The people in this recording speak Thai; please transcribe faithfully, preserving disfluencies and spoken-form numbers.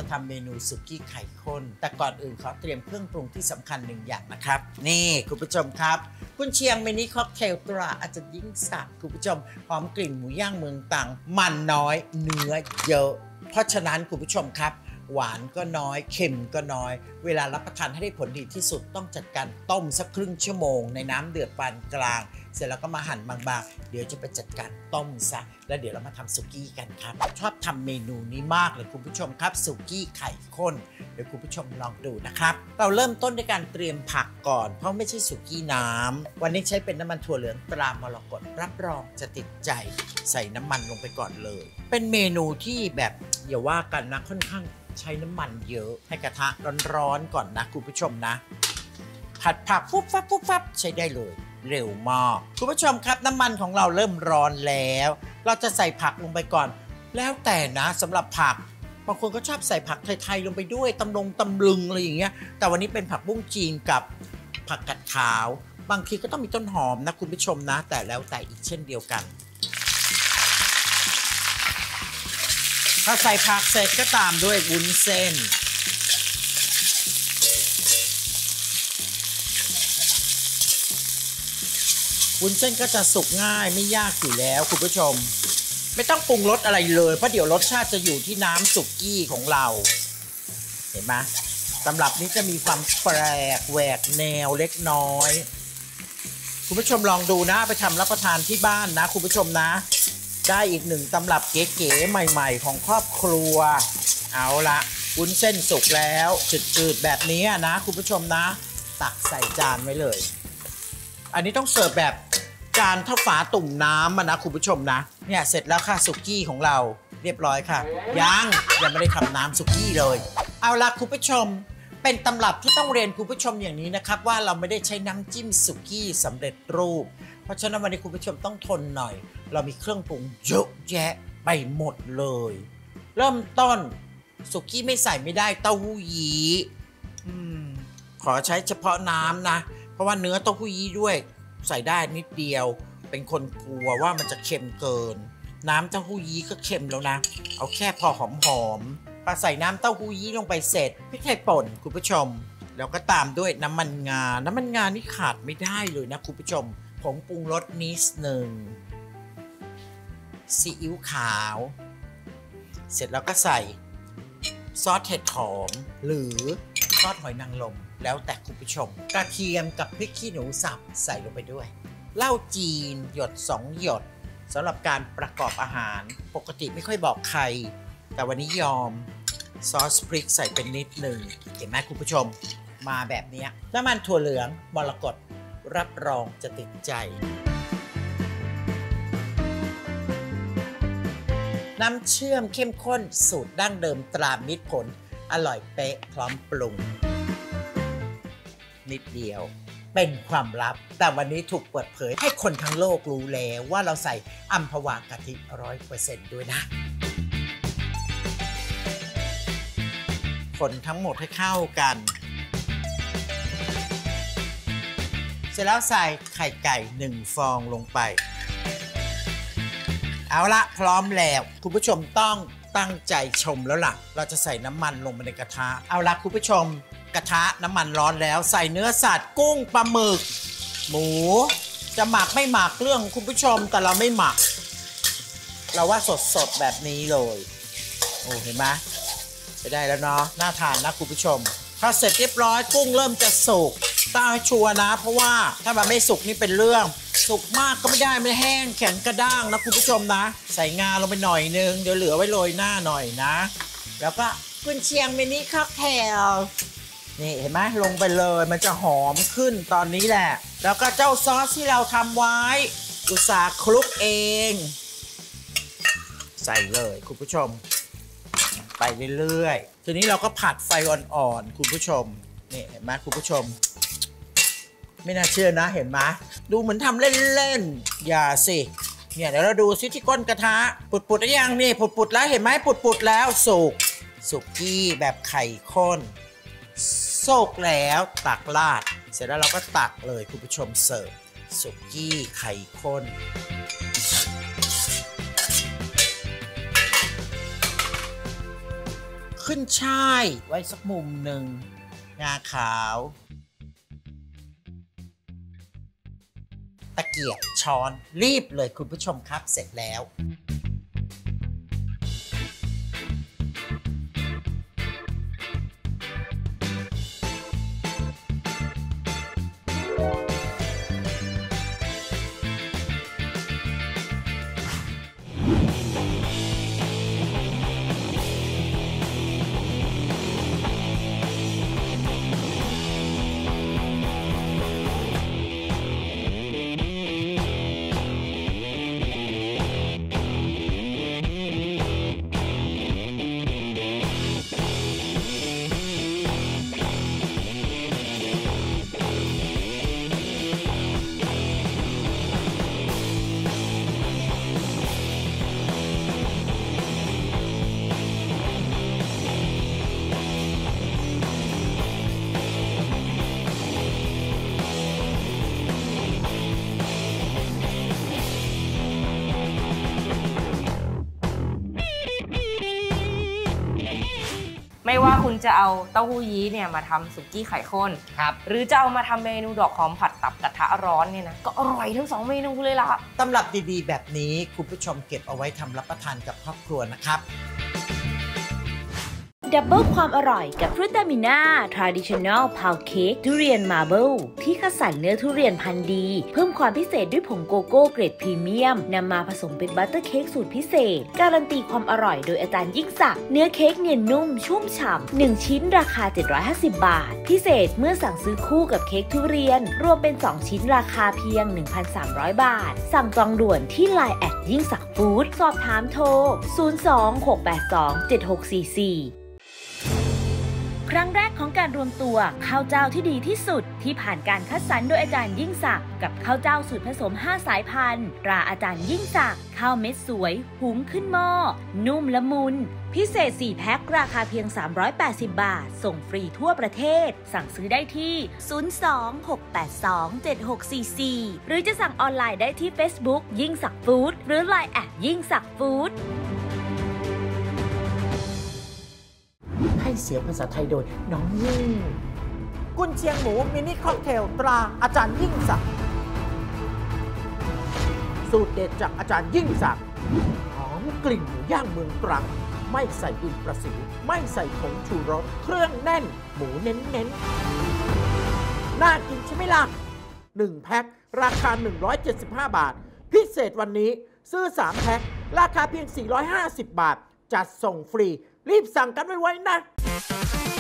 ทำเมนูสุกี้ไข่ข้นแต่ก่อนอื่นขอเตรียมเครื่องปรุงที่สำคัญหนึ่งอย่างนะครับนี่คุณผู้ชมครับกุนเชียงมินิค็อกเทลตราอาจจะยิ่งสักคุณผู้ชมหอมกลิ่นหมูย่างเมืองตรังมันน้อยเนื้อเยอะเพราะฉะนั้นคุณผู้ชมครับหวานก็น้อยเค็มก็น้อยเวลารับประทานให้ได้ผลดีที่สุดต้องจัดการต้มสักครึ่งชั่วโมงในน้ำเดือดปานกลางเสร็จแล้วก็มาหั่นบางๆเดี๋ยวจะไปจัดการต้มซะแล้วเดี๋ยวเรามาทำสุกี้กันครับชอบทำเมนูนี้มากเลยคุณผู้ชมครับสุกี้ไข่ข้นเดี๋ยวคุณผู้ชมลองดูนะครับเราเริ่มต้นด้วยการเตรียมผักก่อนเพราะไม่ใช่สุกี้น้ำวันนี้ใช้เป็นน้ำมันถั่วเหลืองตรามรกตรับรองจะติดใจใส่น้ำมันลงไปก่อนเลยเป็นเมนูที่แบบอย่าว่ากันนะค่อนข้างใช้น้ำมันเยอะให้กระทะร้อนๆก่อนนะคุณผู้ชมนะผัดผักฟุบฟับฟุบฟับใช้ได้เลยเร็วมากคุณผู้ชมครับน้ำมันของเราเริ่มร้อนแล้วเราจะใส่ผักลงไปก่อนแล้วแต่นะสำหรับผักบางคนก็ชอบใส่ผักไทยๆลงไปด้วยตำลงตำลึงอะไรอย่างเงี้ยแต่วันนี้เป็นผักบุ้งจีนกับผักกัดขาวบางทีก็ต้องมีต้นหอมนะคุณผู้ชมนะแต่แล้วแต่อีกเช่นเดียวกันถ้าใส่ผักเสร็จก็ตามด้วยวุ้นเส้นวุ้นเส้นก็จะสุกง่ายไม่ยากอยู่แล้วคุณผู้ชมไม่ต้องปรุงรสอะไรเลยเพราะเดี๋ยวรสชาติจะอยู่ที่น้ำสุกี้ของเราเห็นไหมตำรับนี้จะมีความแปลกแหวกแนวเล็กน้อยคุณผู้ชมลองดูนะไปทำรับประทานที่บ้านนะคุณผู้ชมนะได้อีกหนึ่งตำรับเก๋ๆใหม่ๆของครอบครัวเอาละวุ้นเส้นสุกแล้วจืดๆแบบนี้นะคุณผู้ชมนะตักใส่จานไว้เลยอันนี้ต้องเสิร์ฟแบบจานเท่าฝาตุ่มน้ำนะคุณผู้ชมนะเนี่ยเสร็จแล้วค่ะสุกี้ของเราเรียบร้อยค่ะยังยังไม่ได้ทำน้ำสุกี้เลยเอาละคุณผู้ชมเป็นตำรับที่ต้องเรียนคุณผู้ชมอย่างนี้นะครับว่าเราไม่ได้ใช้น้ำจิ้มสุกี้สำเร็จรูปเพราะฉะนั้นวันนี้คุณผู้ชมต้องทนหน่อยเรามีเครื่องปรุงเยอะแยะไปหมดเลยเริ่มต้นสุกี้ไม่ใส่ไม่ได้เต้าหู้ยี้อืมขอใช้เฉพาะน้ำนะเพราะว่าเนื้อเต้าหู้ยี้ด้วยใส่ได้นิดเดียวเป็นคนกลัวว่ามันจะเค็มเกินน้ำเต้าหู้ยี้ก็เค็มแล้วนะเอาแค่พอหอมๆพอใส่น้ำเต้าหู้ยี้ลงไปเสร็จพริกไทยป่นคุณผู้ชมแล้วก็ตามด้วยน้ำมันงาน้ำมันงานี่ขาดไม่ได้เลยนะคุณผู้ชมผงปรุงรสนิดหนึ่งซีอิ๊วขาวเสร็จแล้วก็ใส่ซอสเห็ดหอมหรือซอสหอยนางรมแล้วแต่คุณผู้ชมกระเทียมกับพริกขี้หนูสับใส่ลงไปด้วยเหล้าจีนหยดสองหยดสำหรับการประกอบอาหารปกติไม่ค่อยบอกใครแต่วันนี้ยอมซอสพริกใส่เป็นนิดหนึ่งเห็นไหมคุณผู้ชมมาแบบนี้น้ำมันถั่วเหลืองมรกตรับรองจะติดใจน้ำเชื่อมเข้มข้นสูตรดั้งเดิมตรามิตรผลอร่อยเป๊ะพร้อมปรุงนิดเดียวเป็นความลับแต่วันนี้ถูกเปิดเผยให้คนทั้งโลกรู้แล้วว่าเราใส่อัมพวากะทิ ร้อยเปอร์เซ็นต์ ด้วยนะคนทั้งหมดให้เข้ากันเสร็จแล้วใส่ไข่ไก่หนึ่งฟองลงไปเอาละพร้อมแล้วคุณผู้ชมต้องตั้งใจชมแล้วล่ะเราจะใส่น้ำมันลงไปในกระทะเอาละคุณผู้ชมกระทะน้ำมันร้อนแล้วใส่เนื้อสัตว์กุ้งปลาหมึกหมูจะหมักไม่หมักเรื่องคุณผู้ชมแต่เราไม่หมักเราว่าสดๆแบบนี้เลยโอ้เห็นไหมไปได้แล้วเนาะน่าทานนะคุณผู้ชมพอเสร็จเรียบร้อยกุ้งเริ่มจะสุกต้องให้ชัวร์นะเพราะว่าถ้ามันไม่สุกนี่เป็นเรื่องสุกมากก็ไม่ได้ไม่แห้งแข็งกระด้างนะคุณผู้ชมนะใส่งาลงไปหน่อยนึงเดี๋ยวเหลือไว้โรยหน้าหน่อยนะแล้วก็กุนเชียงมินิค็อกเทลนี่เห็นไหมลงไปเลยมันจะหอมขึ้นตอนนี้แหละแล้วก็เจ้าซอสที่เราทำไว้อุตสาห์คลุกเองใส่เลยคุณผู้ชมไปเรื่อยๆทีนี้เราก็ผัดไฟอ่อนๆคุณผู้ชมนี่เห็นไหมคุณผู้ชมไม่น่าเชื่อนะเห็นไหมดูเหมือนทำเล่นๆอย่าสิเนี่ยเดี๋ยวเราดูซิที่ก้นกระทะปุดๆหรือยังนี่ปุดๆแล้วเห็นไหมปุดๆแล้วสุกสุกี้แบบไข่ข้นสุกแล้วตักราดเสร็จแล้วเราก็ตักเลยคุณผู้ชมเสิร์ฟสุกี้ไข่ข้นคขึ้นช่ายไว้สักมุมหนึ่งงาขาวตะเกียบช้อนรีบเลยคุณผู้ชมครับเสร็จแล้วไม่ว่าคุณจะเอาเต้าหู้ยี้เนี่ยมาทำสุกี้ไข่ข้นครับหรือจะเอามาทำเมนูดอกหอมผัดตับกระทะร้อนเนี่ยนะก็อร่อยทั้งสองเมนูเลยล่ะตำรับดีๆแบบนี้คุณผู้ชมเก็บเอาไว้ทำรับประทานกับครอบครัวนะครับดับเบิลความอร่อยกับฟรุตตามิน่า Traditional Pound Cake ทุเรียนมาร์เบิลที่คัดสรรเนื้อทุเรียนพันธุ์ดีเพิ่มความพิเศษด้วยผงโกโก้เกรดพรีเมียมนำมาผสมเป็นบัตเตอร์เค้กสูตรพิเศษการันตีความอร่อยโดยอาจารย์ยิ่งศักดิ์เนื้อเค้กเนียนนุ่มชุ่มฉ่ำหนึ่งชิ้นราคาเจ็ดร้อยห้าสิบบาทพิเศษเมื่อสั่งซื้อคู่กับเค้กทุเรียนรวมเป็นสองชิ้นราคาเพียง หนึ่งพันสามร้อย บาทสั่งจองด่วนที่ ไลน์ แอทยิ่งศักดิ์ฟู้ดสอบถามโทรศูนย์ สอง หก แปด สอง เจ็ด หก สี่ สี่ครั้งแรกของการรวมตัวข้าวเจ้าที่ดีที่สุดที่ผ่านการคัดสรรโดยอาจารย์ยิ่งศักดิ์กับข้าวเจ้าสูตรผสมห้าสายพันธุ์ตราอาจารย์ยิ่งศักดิ์ข้าวเม็ดสวยหุงขึ้นหม้อนุ่มละมุนพิเศษสี่แพ็คราคาเพียงสามร้อยแปดสิบบาทส่งฟรีทั่วประเทศสั่งซื้อได้ที่ศูนย์ สอง หก แปด สอง เจ็ด หก สี่ สี่หรือจะสั่งออนไลน์ได้ที่ Facebook ยิ่งศักดิ์ฟู้ดหรือ ไลน์ แอทยิ่งศักดิ์ฟู้ดให้เสียงภาษาไทยโดยน้องยิ่งกุนเชียงหมูมินิค็อกเทลตราอาจารย์ยิ่งศักดิ์สูตรเด็ดจากอาจารย์ยิ่งศักดิ์หอมกลิ่นหมูย่างเมืองตรังไม่ใส่ดินประสิวไม่ใส่ผงชูรสเครื่องแน่นหมูเน้นๆน่ากินใช่ไหมล่ะหนึ่งแพ็คราคาหนึ่งร้อยเจ็ดสิบห้าบาทพิเศษวันนี้ซื้อสามแพ็คราคาเพียงสี่ร้อยห้าสิบบาทจัดส่งฟรีรีบสั่งกันไว้ๆนะ